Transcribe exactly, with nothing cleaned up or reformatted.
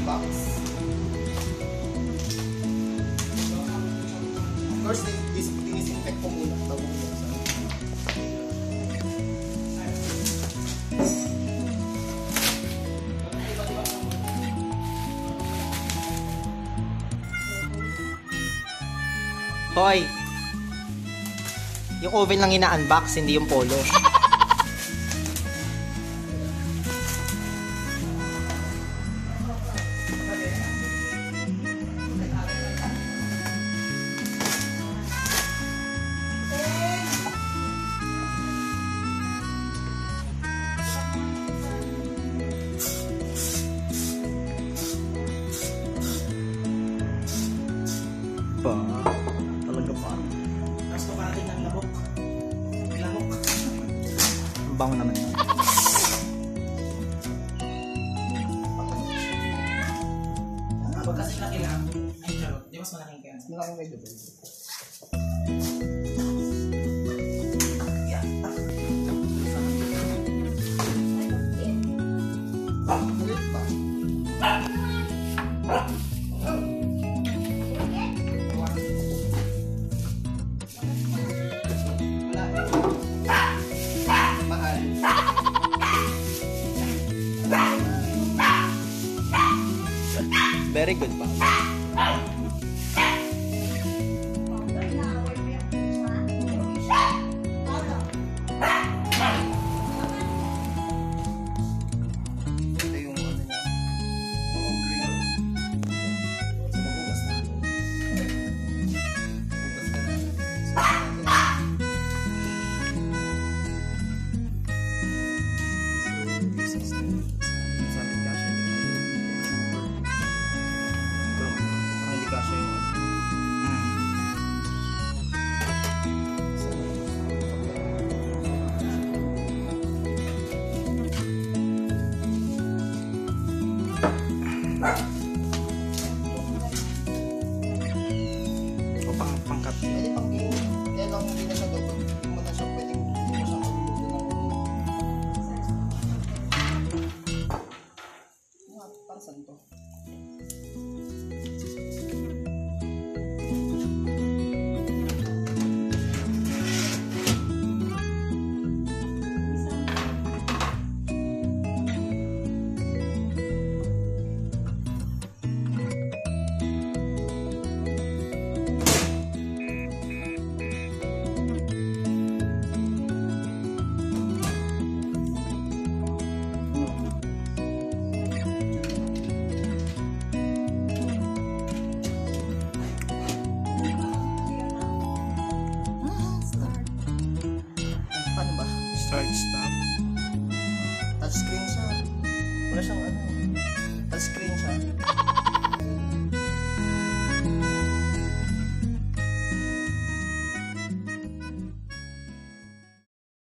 box. Of course, disinfect ko muna. Bago ko sa Hoy! Yung oven lang ina-unbox, hindi yung polo. Pa, talaga pa. Tapos kumain ng lamok. Lamok. Ang bango naman. Pag kasi laki lang, ay charot, di mas malaking kaya. Mas malaking kaya doon. Yeah. Ulit pa. Very good pa. Ito yung ano niya. Oh, green. Mabukas na. Bukas ka na. So, this is the sabi kasi hindi kasi yung O pang pangkat. pwede pang game. Kaya lang hindi na siya doon. Hindi mo na siya pwedeng hindi mo siya magluto ng para saan to? Paano ba? Start, stop. Touchscreen siya. Wala siyang ano.